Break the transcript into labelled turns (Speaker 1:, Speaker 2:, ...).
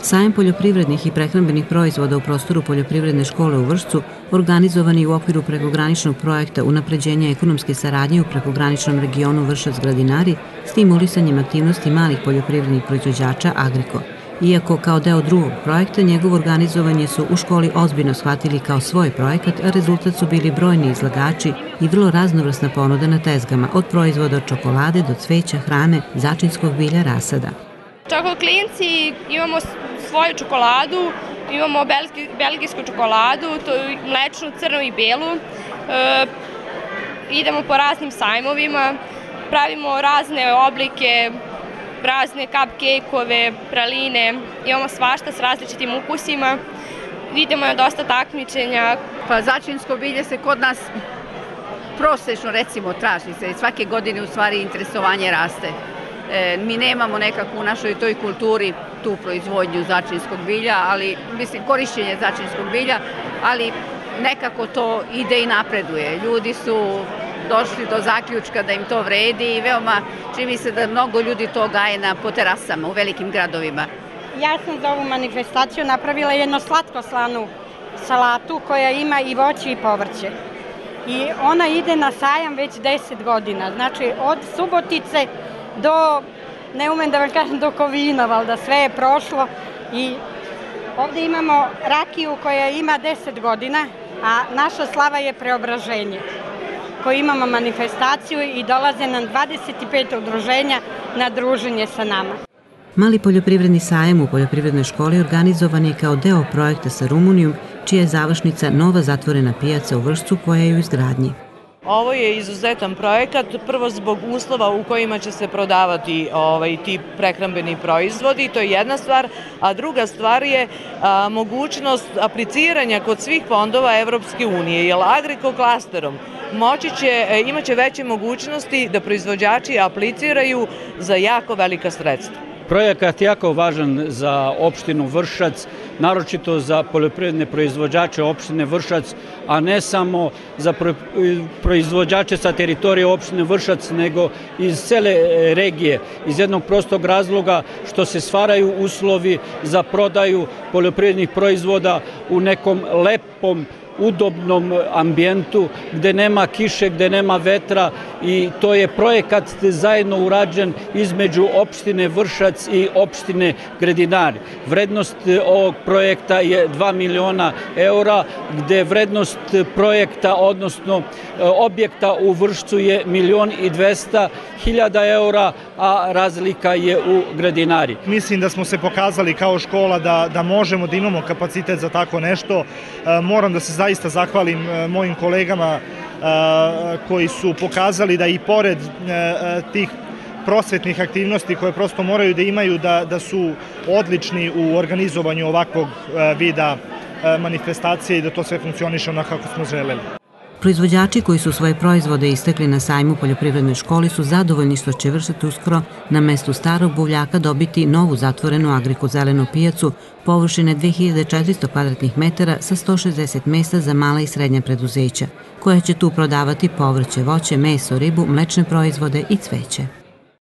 Speaker 1: Sajam poljoprivrednih i prehrambenih proizvoda u prostoru poljoprivredne škole u Vršcu organizovan je u okviru prekograničnog projekta unapređenja ekonomske saradnje u prekograničnom regionu Vršac-Gradinari stimulisanjem aktivnosti malih poljoprivrednih proizvođača Agriko. Iako kao deo drugog projekta, njegovo organizovanje su u školi ozbiljno shvatili kao svoj projekat, a rezultat su bili brojni izlagači i vrlo raznovrsna ponuda na tezgama, od proizvoda od čokolade do cveća, hrane, začinskog bilja, rasada.
Speaker 2: Čokolklinci imamo svoju čokoladu, imamo belgijsku čokoladu, mlečnu, crnu i belu. Idemo po raznim sajmovima, pravimo razne oblike, razne cupcake-ove, praline, imamo svašta s različitim ukusima. Idemo na dosta takmičenja.
Speaker 3: Pa začinsko bilje se kod nas prosečno recimo traži se i svake godine u stvari interesovanje raste. Mi nemamo nekako u našoj toj kulturi tu proizvodnju začinskog bilja, ali mislim korišćenje začinskog bilja, ali nekako to ide i napreduje. Ljudi su došli do zaključka da im to vredi i veoma čini mi se da mnogo ljudi to gaje po terasama u velikim gradovima.
Speaker 4: Ja sam za ovu manifestaciju napravila jednu slatkoslanu salatu koja ima i voće i povrće. I ona ide na sajam već 10 godina, znači od Subotice do, ne umem da vam kažem, do Kovina, valjda sve je prošlo. I ovdje imamo rakiju koja ima 10 godina, a naša slava je Preobraženje, koji imamo manifestaciju i dolaze nam 25 udruženja na druženje sa nama.
Speaker 1: Mali poljoprivredni sajam u poljoprivrednoj školi organizovan je kao deo projekta sa Rumunijom, čija je završnica nova zatvorena pijaca u Vršcu koja je u izgradnji.
Speaker 5: Ovo je izuzetan projekat, prvo zbog uslova u kojima će se prodavati ti prehrambeni proizvodi, to je jedna stvar, a druga stvar je mogućnost apliciranja kod svih fondova Evropske unije, jer Agriko klasterom imaće veće mogućnosti da proizvođači apliciraju za jako velika sredstva.
Speaker 6: Projekat je jako važan za opštinu Vršac, naročito za poljoprivredne proizvođače opštine Vršac, a ne samo za proizvođače sa teritorije opštine Vršac, nego iz cele regije, iz jednog prostog razloga što se stvaraju uslovi za prodaju poljoprivrednih proizvoda u nekom lepom, udobnom ambijentu gde nema kiše, gde nema vetra, i to je projekat zajedno urađen između opštine Vršac i opštine Gradinari. Vrednost ovog projekta je 2 miliona eura, gde vrednost projekta, odnosno objekta u Vršcu je 1.200.000 eura, a razlika je u Gradinari.
Speaker 7: Mislim da smo se pokazali kao škola da možemo, da imamo kapacitet za tako nešto. Moram da se zaista zahvalim mojim kolegama koji su pokazali da i pored tih prosvetnih aktivnosti koje prosto moraju da imaju, da su odlični u organizovanju ovakvog vida manifestacije i da to sve funkcioniše onako kako smo želeli.
Speaker 1: Proizvođači koji su svoje proizvode istekli na sajmu poljoprivrednoj školi su zadovoljni što će Vršac uskoro na mestu starog buvljaka dobiti novu zatvorenu Agriko zelenu pijacu površine 2400 kvadratnih metara sa 160 mesta za mala i srednja preduzeća, koja će tu prodavati povrće, voće, meso, ribu, mlečne proizvode i cveće.